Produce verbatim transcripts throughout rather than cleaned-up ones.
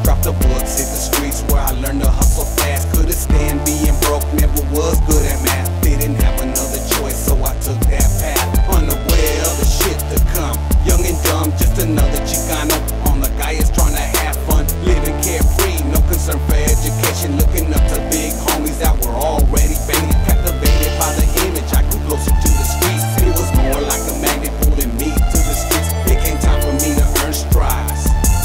dropped the books, hit the streets where I learned to hustle fast. Couldn't stand being broke, never was good at math. Didn't have another choice, so I took that path. Unaware of the shit to come, young and dumb, just another Chicano on the guy is trying to have fun, living carefree, no concern for education. Looking up to big homies that were already banging, captivated by the image. I grew closer to the streets. It was more like a magnet pulling me to the streets. It came time for me to earn strides.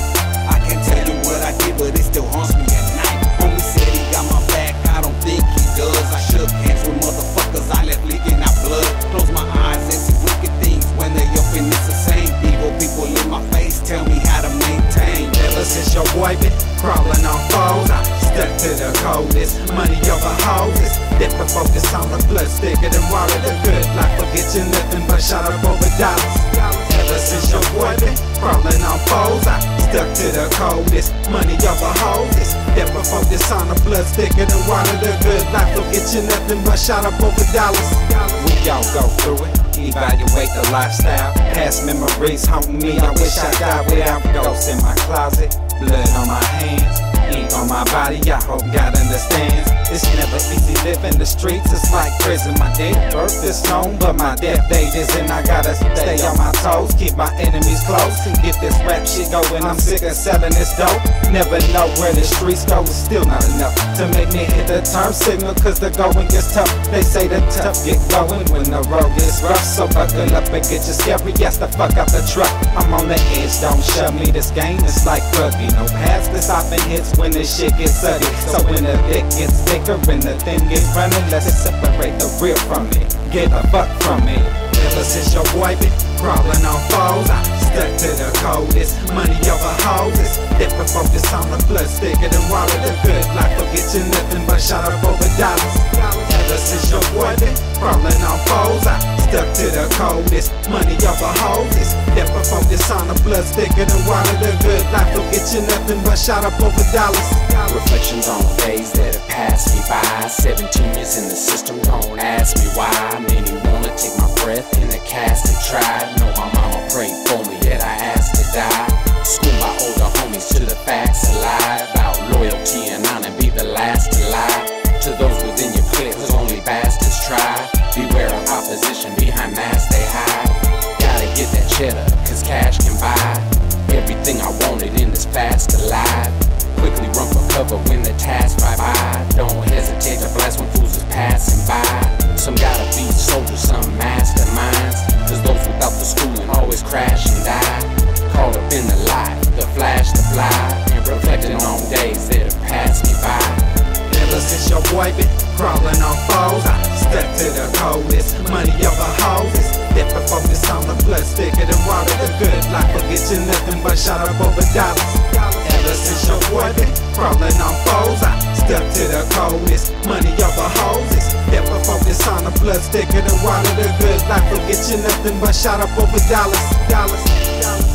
I can't tell you what I did, but it still haunts me at night. Homie said he got my back, I don't think he does. I shook hands with motherfuckers, I left leaking out blood. Close my eyes and see wicked things when they up and it's the same. Evil people in my face tell me how to maintain. Ever since your boy been crawling on foes, I stuck to the coldest. Money over hoses, different focus on the blood, thicker than water. The good life forget you nothing but shot up over dollars. Ever since your boy been crawling on foes, I stuck to the coldest. Money over hoses, different focus on the blood, thicker than water. The good life forget you nothing but shot up over dollars. We all go through it. Evaluate the lifestyle, past memories haunt me. I wish I died without ghosts in my closet, blood on my hands, ink on my body. I hope God understands. It's never easy living the streets, it's like prison. My date of birth is known, but my death date isn't. I gotta stay on my toes, keep my enemies close, and get this rap shit going. I'm sick of selling this dope. Never know where the streets go, it's still not enough to make me hit the turn signal, cause the going gets tough. They say the tough get going when the road gets rough. So buckle up and get your scary ass the fuck out the truck. I'm on the edge, don't shove me. This game is like rugby, no pass this stopping hits when this shit gets ugly. So when the thick gets thicker and the thin get running, let's separate the real from it. Get a fuck from me. Ever since your boy been crawling on foes, I stuck to the coldest. Money over hoses, different focus on the blood, thicker than water. The good life forget you nothing but shot up over dollars. Ever since your boy been crawling on foes, I stuck to the coldest. Money over hoses, different focus on the blood, thicker than water. The good life forget you nothing but shot up over dollars. Reflections on days that have passed me by. Seventeen years in the system, don't ask me why. Many wanna take my breath in the cast and try. No, my mama prayed for me, yet I asked to die. Schooled by older homies to the facts alive. About loyalty and honor, be the last to lie. To those within your clique, cause only bastards try. Beware of opposition, behind masks they hide. Gotta get that cheddar, cause cash can buy everything I wanted in this past alive. Quickly run for cover when the task fly by. Don't hesitate to blast when fools is passing by. Some gotta be soldiers, some masterminds, cause those without the schooling always crash and die. Caught up in the light, the flash, the fly, and reflecting on days that have passed me by. Ever since your boy been crawling on foes, I stuck to the coldest. Money over hoses, different focus on the blood, thicker than water. The good life forget you nothing but shot up over dollars. Ever since your boy been crawling on foes, I stuck to the coldest. Money over hoses, different focus on the blood, thicker than water. The good life forget you nothing but shot up over dollars. Dollars. Dollars.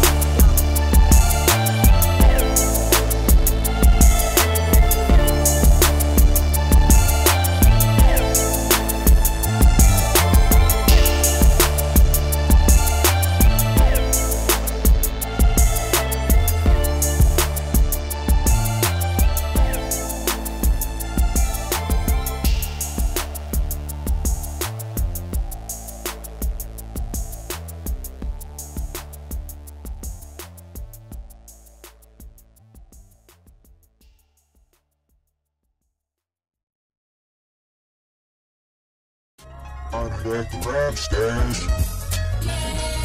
I'm back to rap stash.